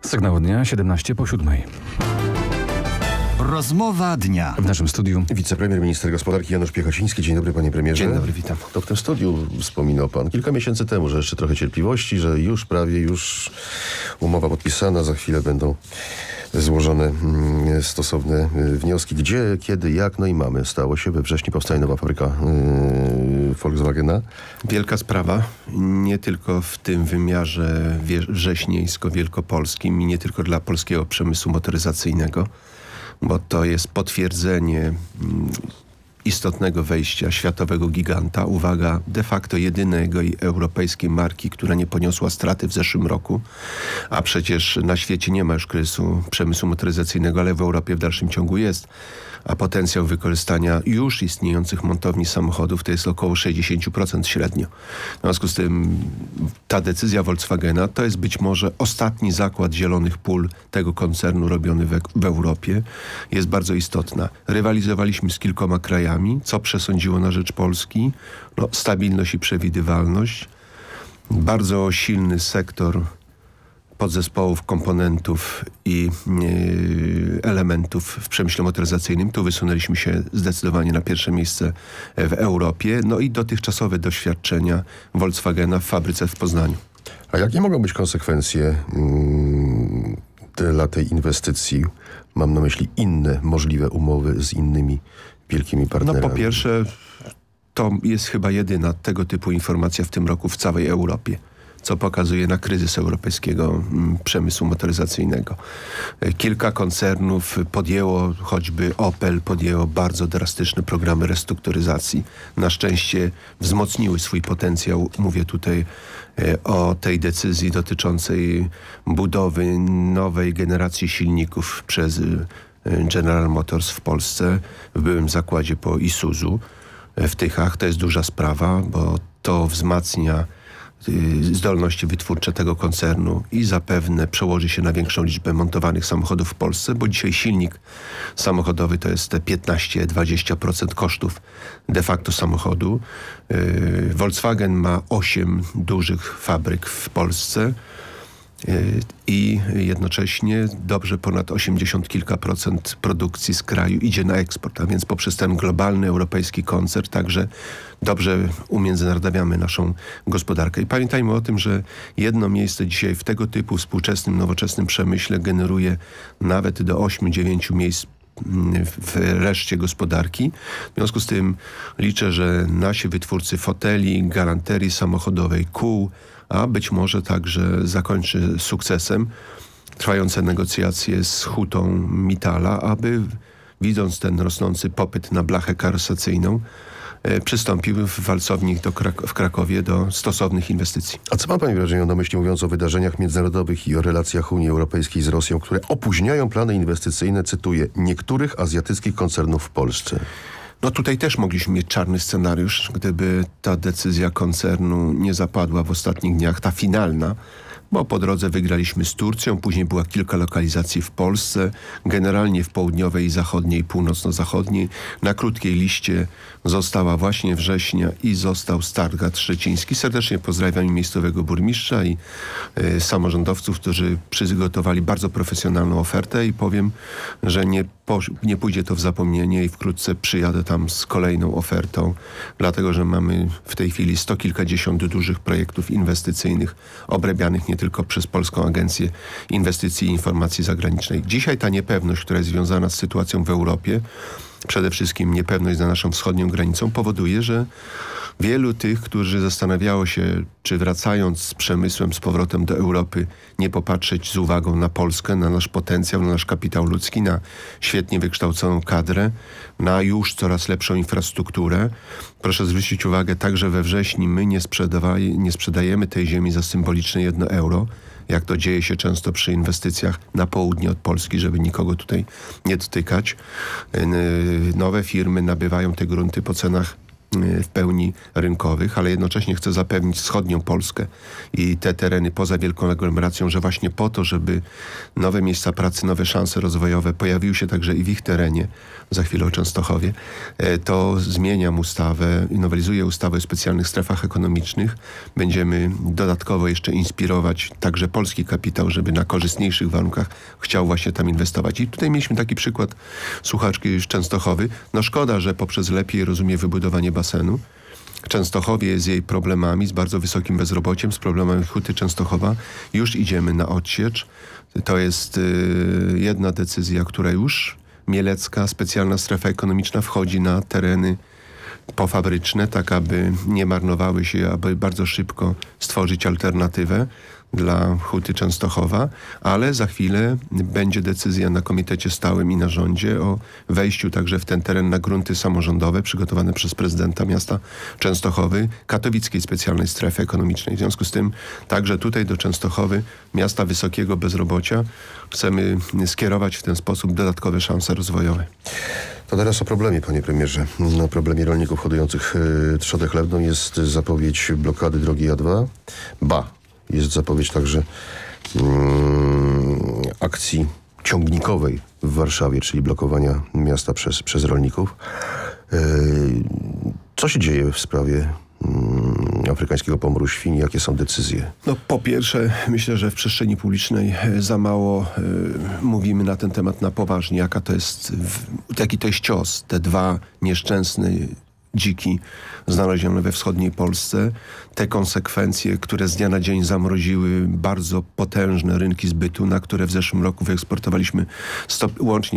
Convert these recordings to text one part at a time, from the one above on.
Sygnał dnia 7:17. Rozmowa dnia. W naszym studiu wicepremier, minister gospodarki Janusz Piechociński. Dzień dobry, panie premierze. Dzień dobry, witam. To w tym studiu wspominał pan kilka miesięcy temu, że jeszcze trochę cierpliwości, że już prawie umowa podpisana, za chwilę będą złożone stosowne wnioski. Gdzie, kiedy, jak? No i mamy. Stało się. We wrześniu powstaje nowa fabryka Volkswagena. Wielka sprawa, nie tylko w tym wymiarze wrześnieńsko-wielkopolskim i nie tylko dla polskiego przemysłu motoryzacyjnego, bo to jest potwierdzenie istotnego wejścia światowego giganta. Uwaga, de facto jedynej europejskiej marki, która nie poniosła straty w zeszłym roku, a przecież na świecie nie ma już kryzysu przemysłu motoryzacyjnego, ale w Europie w dalszym ciągu jest. A potencjał wykorzystania już istniejących montowni samochodów to jest około 60% średnio. W związku z tym ta decyzja Volkswagena to jest być może ostatni zakład zielonych pól tego koncernu robiony w Europie. Jest bardzo istotna. Rywalizowaliśmy z kilkoma krajami, co przesądziło na rzecz Polski. Stabilność i przewidywalność. Bardzo silny sektor podzespołów, komponentów i elementów w przemyśle motoryzacyjnym. Tu wysunęliśmy się zdecydowanie na pierwsze miejsce w Europie. No i dotychczasowe doświadczenia Volkswagena w fabryce w Poznaniu. A jakie mogą być konsekwencje dla tej inwestycji? Mam na myśli inne możliwe umowy z innymi wielkimi partnerami. No po pierwsze, to jest chyba jedyna tego typu informacja w tym roku w całej Europie, co pokazuje na kryzys europejskiego przemysłu motoryzacyjnego. Kilka koncernów podjęło, choćby Opel, podjęło bardzo drastyczne programy restrukturyzacji. Na szczęście wzmocniły swój potencjał. Mówię tutaj o tej decyzji dotyczącej budowy nowej generacji silników przez General Motors w Polsce, w byłym zakładzie po Isuzu w Tychach. To jest duża sprawa, bo to wzmacnia zdolności wytwórcze tego koncernu i zapewne przełoży się na większą liczbę montowanych samochodów w Polsce, bo dzisiaj silnik samochodowy to jest te 15-20% kosztów de facto samochodu. Volkswagen ma 8 dużych fabryk w Polsce i jednocześnie dobrze ponad 80 kilka procent produkcji z kraju idzie na eksport, a więc poprzez ten globalny europejski koncern także dobrze umiędzynarodawiamy naszą gospodarkę. I pamiętajmy o tym, że jedno miejsce dzisiaj w tego typu współczesnym, nowoczesnym przemyśle generuje nawet do 8-9 miejsc w reszcie gospodarki. W związku z tym liczę, że nasi wytwórcy foteli, galanterii samochodowej, kół, a być może także zakończy sukcesem trwające negocjacje z hutą Mittala, aby widząc ten rosnący popyt na blachę karosacyjną, przystąpił w walcowni w Krakowie do stosownych inwestycji. A co ma pani wrażenie na myśli, mówiąc o wydarzeniach międzynarodowych i o relacjach Unii Europejskiej z Rosją, które opóźniają plany inwestycyjne, cytuję, niektórych azjatyckich koncernów w Polsce? No tutaj też mogliśmy mieć czarny scenariusz, gdyby ta decyzja koncernu nie zapadła w ostatnich dniach, ta finalna, bo po drodze wygraliśmy z Turcją, później była kilka lokalizacji w Polsce, generalnie w południowej, zachodniej i północno-zachodniej. Na krótkiej liście została właśnie września i został Stargard Szczeciński. Serdecznie pozdrawiam miejscowego burmistrza i samorządowców, którzy przygotowali bardzo profesjonalną ofertę i powiem, że nie pójdzie to w zapomnienie i wkrótce przyjadę tam z kolejną ofertą, dlatego że mamy w tej chwili 100 kilkadziesiąt dużych projektów inwestycyjnych obrabianych nie tylko przez Polską Agencję Inwestycji i Informacji Zagranicznej. Dzisiaj ta niepewność, która jest związana z sytuacją w Europie, przede wszystkim niepewność za naszą wschodnią granicą, powoduje, że wielu tych, którzy zastanawiało się, czy wracając z przemysłem z powrotem do Europy, nie popatrzeć z uwagą na Polskę, na nasz potencjał, na nasz kapitał ludzki, na świetnie wykształconą kadrę, na już coraz lepszą infrastrukturę. Proszę zwrócić uwagę, także we wrześniu my nie sprzedajemy tej ziemi za symboliczne 1 euro, jak to dzieje się często przy inwestycjach na południe od Polski, żeby nikogo tutaj nie dotykać. Nowe firmy nabywają te grunty po cenach w pełni rynkowych, ale jednocześnie chce zapewnić wschodnią Polskę i te tereny poza wielką aglomeracją, że właśnie po to, żeby nowe miejsca pracy, nowe szanse rozwojowe pojawiły się także i w ich terenie, za chwilę o Częstochowie, to zmieniam ustawę i nowelizuję ustawę o specjalnych strefach ekonomicznych. Będziemy dodatkowo jeszcze inspirować także polski kapitał, żeby na korzystniejszych warunkach chciał właśnie tam inwestować. I tutaj mieliśmy taki przykład słuchaczki z Częstochowy. No szkoda, że poprzez lepiej rozumie wybudowanie basenu. Częstochowie z jej problemami, z bardzo wysokim bezrobociem, z problemami Huty Częstochowa, już idziemy na odsiecz. To jest jedna decyzja, która już Mielecka, specjalna strefa ekonomiczna wchodzi na tereny pofabryczne, tak aby nie marnowały się, aby bardzo szybko stworzyć alternatywę dla Huty Częstochowa, ale za chwilę będzie decyzja na komitecie stałym i na rządzie o wejściu także w ten teren na grunty samorządowe przygotowane przez prezydenta miasta Częstochowy, katowickiej specjalnej strefy ekonomicznej. W związku z tym także tutaj do Częstochowy, miasta wysokiego bezrobocia, chcemy skierować w ten sposób dodatkowe szanse rozwojowe. To teraz o problemie, panie premierze. O problemie rolników hodujących trzodę chlewną jest zapowiedź blokady drogi A2. Jest zapowiedź także akcji ciągnikowej w Warszawie, czyli blokowania miasta przez rolników. Co się dzieje w sprawie afrykańskiego pomoru świń? Jakie są decyzje? No, po pierwsze, myślę, że w przestrzeni publicznej za mało mówimy na ten temat na poważnie. Jaki to jest cios. Te dwa nieszczęsne dziki znalezione we wschodniej Polsce. Te konsekwencje, które z dnia na dzień zamroziły bardzo potężne rynki zbytu, na które w zeszłym roku wyeksportowaliśmy łącznie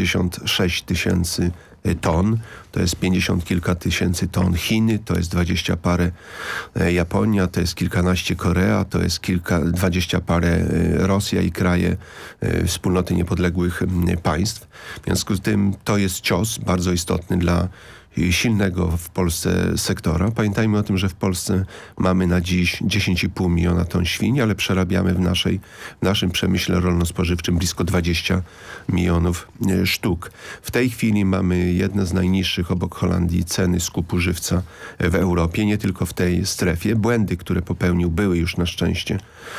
156 000 ton. To jest 50 kilka tysięcy ton Chiny, to jest 20 parę Japonia, to jest kilkanaście Korea, to jest 20 parę Rosja i kraje wspólnoty niepodległych państw. W związku z tym to jest cios bardzo istotny dla silnego w Polsce sektora. Pamiętajmy o tym, że w Polsce mamy na dziś 10,5 miliona ton świń, ale przerabiamy w naszym przemyśle rolno-spożywczym blisko 20 milionów sztuk. W tej chwili mamy jedne z najniższych obok Holandii ceny skupu żywca w Europie, nie tylko w tej strefie. Błędy, które popełnił, były już na szczęście.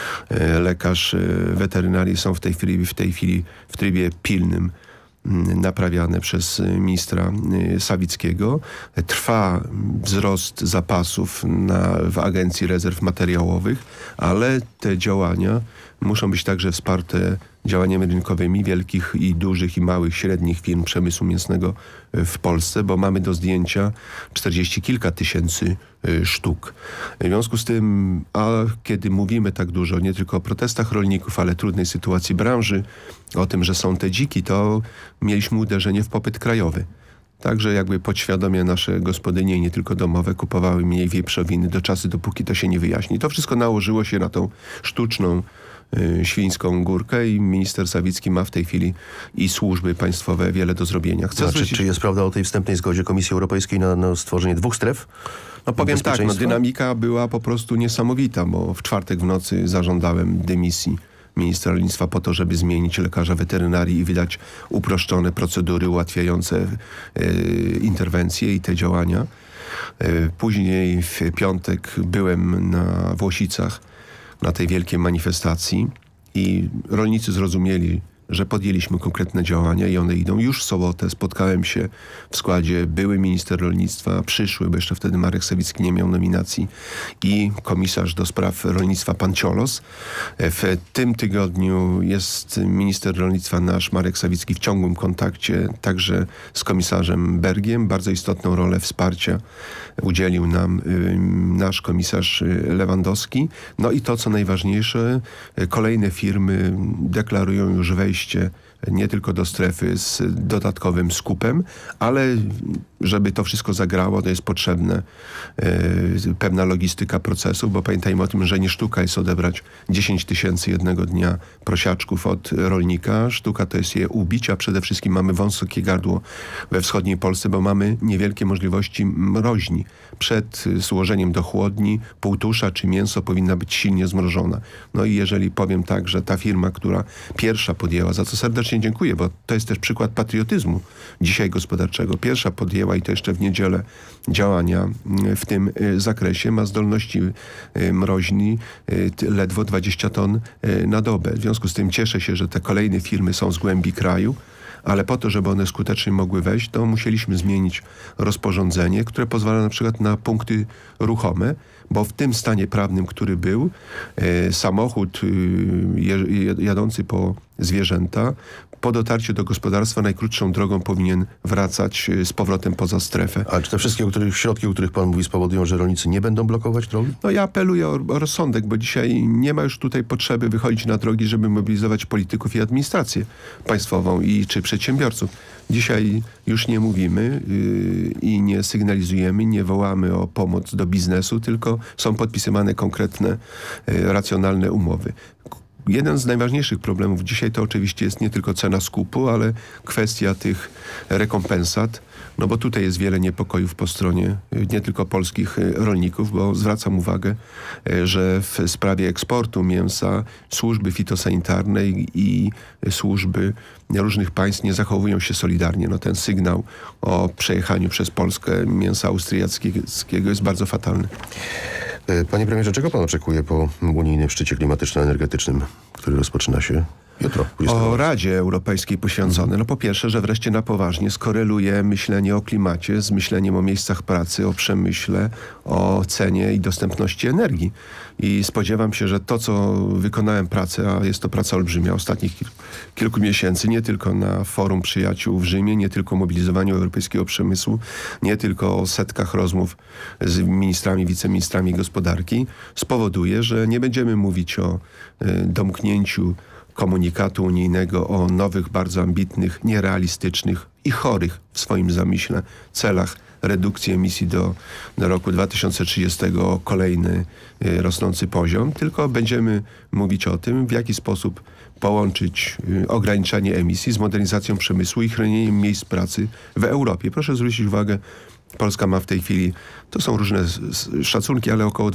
Lekarz weterynarii są w tej chwili w trybie pilnym naprawiane przez ministra Sawickiego. Trwa wzrost zapasów w Agencji Rezerw Materiałowych, ale te działania muszą być także wsparte działaniami rynkowymi wielkich i dużych i małych, średnich firm przemysłu mięsnego w Polsce, bo mamy do zdjęcia 40 kilka tysięcy sztuk. W związku z tym, kiedy mówimy tak dużo nie tylko o protestach rolników, ale trudnej sytuacji branży, o tym, że są te dziki, to mieliśmy uderzenie w popyt krajowy. Także jakby podświadomie nasze gospodynie, nie tylko domowe, kupowały mniej wieprzowiny do czasu, dopóki to się nie wyjaśni. To wszystko nałożyło się na tą sztuczną świńską górkę i minister Sawicki ma w tej chwili i służby państwowe wiele do zrobienia. Czy jest prawda o tej wstępnej zgodzie Komisji Europejskiej na stworzenie 2 stref? No powiem tak, dynamika była po prostu niesamowita, bo w czwartek w nocy zażądałem dymisji ministra rolnictwa po to, żeby zmienić lekarza weterynarii i wydać uproszczone procedury ułatwiające interwencje i te działania. Później w piątek byłem na Włosicach na tej wielkiej manifestacji i rolnicy zrozumieli, że podjęliśmy konkretne działania i one idą. Już w sobotę spotkałem się w składzie były minister rolnictwa, przyszły, bo jeszcze wtedy Marek Sawicki nie miał nominacji, i komisarz do spraw rolnictwa pan Ciolos. W tym tygodniu jest minister rolnictwa nasz Marek Sawicki w ciągłym kontakcie także z komisarzem Bergiem. Bardzo istotną rolę wsparcia udzielił nam nasz komisarz Lewandowski. No i to, co najważniejsze, kolejne firmy deklarują już wejście nie tylko do strefy z dodatkowym skupem, ale żeby to wszystko zagrało, to jest potrzebna pewna logistyka procesów, bo pamiętajmy o tym, że nie sztuka jest odebrać 10 000 jednego dnia prosiaczków od rolnika. Sztuka to jest je ubić, a przede wszystkim mamy wąskie gardło we wschodniej Polsce, bo mamy niewielkie możliwości mroźni. Przed złożeniem do chłodni półtusza czy mięso powinna być silnie zmrożona. No i jeżeli powiem tak, że ta firma, która pierwsza podjęła podjęła, za co serdecznie dziękuję, bo to jest też przykład patriotyzmu dzisiaj gospodarczego. Pierwsza podjęła i to jeszcze w niedzielę działania w tym zakresie. Ma zdolności mroźni ledwo 20 ton na dobę. W związku z tym cieszę się, że te kolejne firmy są z głębi kraju, ale po to, żeby one skutecznie mogły wejść, to musieliśmy zmienić rozporządzenie, które pozwala na przykład na punkty ruchome, bo w tym stanie prawnym, który był, samochód jadący po zwierzęta po dotarciu do gospodarstwa najkrótszą drogą powinien wracać z powrotem poza strefę. A czy te wszystkie środki, o których pan mówi, spowodują, że rolnicy nie będą blokować drogi? No ja apeluję o rozsądek, bo dzisiaj nie ma już tutaj potrzeby wychodzić na drogi, żeby mobilizować polityków i administrację państwową czy przedsiębiorców. Dzisiaj już nie mówimy i nie sygnalizujemy, nie wołamy o pomoc do biznesu, tylko są podpisywane konkretne, racjonalne umowy. Jeden z najważniejszych problemów dzisiaj to oczywiście jest nie tylko cena skupu, ale kwestia tych rekompensat, no bo tutaj jest wiele niepokojów po stronie nie tylko polskich rolników, bo zwracam uwagę, że w sprawie eksportu mięsa służby fitosanitarnej i służby różnych państw nie zachowują się solidarnie. No ten sygnał o przejechaniu przez Polskę mięsa austriackiego jest bardzo fatalny. Panie premierze, czego pan oczekuje po unijnym szczycie klimatyczno-energetycznym, który rozpoczyna się jutro? O Radzie Europejskiej poświęcone. No po pierwsze, że wreszcie na poważnie skoreluje myślenie o klimacie z myśleniem o miejscach pracy, o przemyśle, o cenie i dostępności energii. I spodziewam się, że to, co wykonałem pracę, a jest to praca olbrzymia ostatnich kilku miesięcy, nie tylko na Forum Przyjaciół w Rzymie, nie tylko o mobilizowaniu europejskiego przemysłu, nie tylko o setkach rozmów z ministrami, wiceministrami gospodarki, spowoduje, że nie będziemy mówić o domknięciu komunikatu unijnego o nowych, bardzo ambitnych, nierealistycznych i chorych w swoim zamyśle celach redukcji emisji do roku 2030 o kolejny rosnący poziom, tylko będziemy mówić o tym, w jaki sposób połączyć ograniczanie emisji z modernizacją przemysłu i chronieniem miejsc pracy w Europie. Proszę zwrócić uwagę, Polska ma w tej chwili, to są różne szacunki, ale około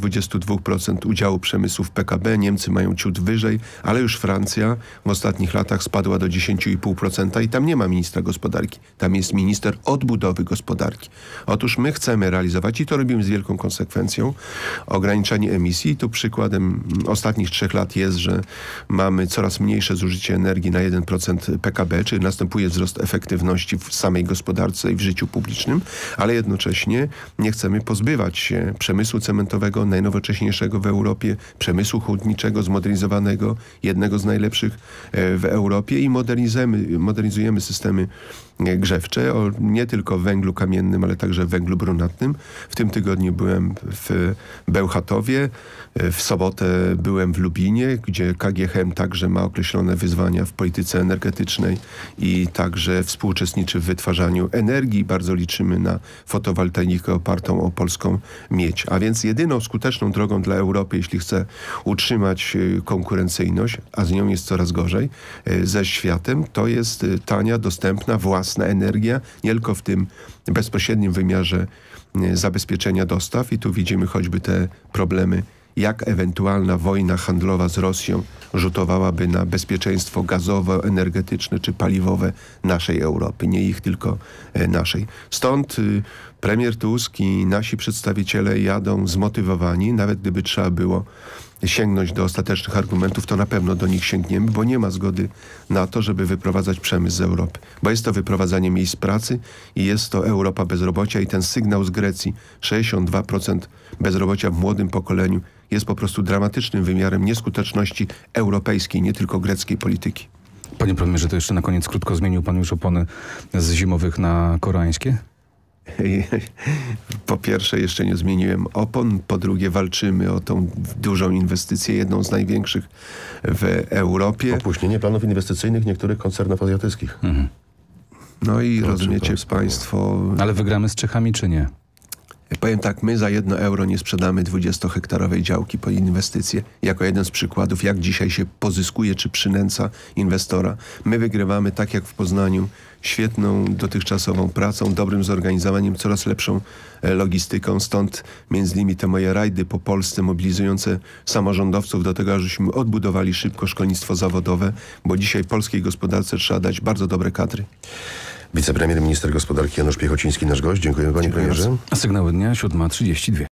22% udziału przemysłu w PKB. Niemcy mają ciut wyżej, ale już Francja w ostatnich latach spadła do 10,5% i tam nie ma ministra gospodarki. Tam jest minister odbudowy gospodarki. Otóż my chcemy realizować, i to robimy z wielką konsekwencją, ograniczanie emisji. I tu przykładem ostatnich 3 lat jest, że mamy coraz mniejsze zużycie energii na 1% PKB, czyli następuje wzrost efektywności w samej gospodarce i w życiu publicznym, ale jednocześnie nie chcemy pozbywać się przemysłu cementowego, najnowocześniejszego w Europie, przemysłu hutniczego, zmodernizowanego, jednego z najlepszych w Europie i modernizujemy systemy grzewcze, nie tylko w węglu kamiennym, ale także w węglu brunatnym. W tym tygodniu byłem w Bełchatowie, w sobotę byłem w Lubinie, gdzie KGHM także ma określone wyzwania w polityce energetycznej i także współuczestniczy w wytwarzaniu energii. Bardzo liczymy na fotowoltaikę opartą o polską miedź. A więc jedyną skuteczną drogą dla Europy, jeśli chce utrzymać konkurencyjność, a z nią jest coraz gorzej, ze światem, to jest tania, dostępna, własna energia, nie tylko w tym bezpośrednim wymiarze zabezpieczenia dostaw. I tu widzimy choćby te problemy, jak ewentualna wojna handlowa z Rosją rzutowałaby na bezpieczeństwo gazowe, energetyczne czy paliwowe naszej Europy. Nie ich, tylko naszej. Stąd premier Tusk i nasi przedstawiciele jadą zmotywowani, nawet gdyby trzeba było sięgnąć do ostatecznych argumentów, to na pewno do nich sięgniemy, bo nie ma zgody na to, żeby wyprowadzać przemysł z Europy. Bo jest to wyprowadzanie miejsc pracy i jest to Europa bezrobocia i ten sygnał z Grecji, 62% bezrobocia w młodym pokoleniu, jest po prostu dramatycznym wymiarem nieskuteczności europejskiej, nie tylko greckiej polityki. Panie premierze, to jeszcze na koniec krótko, zmienił pan już opony z zimowych na koreańskie? Po pierwsze, jeszcze nie zmieniłem opon. Po drugie, walczymy o tą dużą inwestycję, jedną z największych w Europie. Opóźnienie planów inwestycyjnych niektórych koncernów azjatyckich. No i rozumiecie państwo... Ale wygramy z Czechami czy nie? Powiem tak, my za 1 euro nie sprzedamy 20-hektarowej działki pod inwestycje. Jako jeden z przykładów, jak dzisiaj się pozyskuje czy przynęca inwestora. My wygrywamy, tak jak w Poznaniu, świetną dotychczasową pracą, dobrym zorganizowaniem, coraz lepszą logistyką. Stąd między innymi te moje rajdy po Polsce mobilizujące samorządowców do tego, żebyśmy odbudowali szybko szkolnictwo zawodowe, bo dzisiaj polskiej gospodarce trzeba dać bardzo dobre kadry. Wicepremier, minister gospodarki Janusz Piechociński, nasz gość. Dziękujemy, panie premierze. Sygnały dnia 7:32.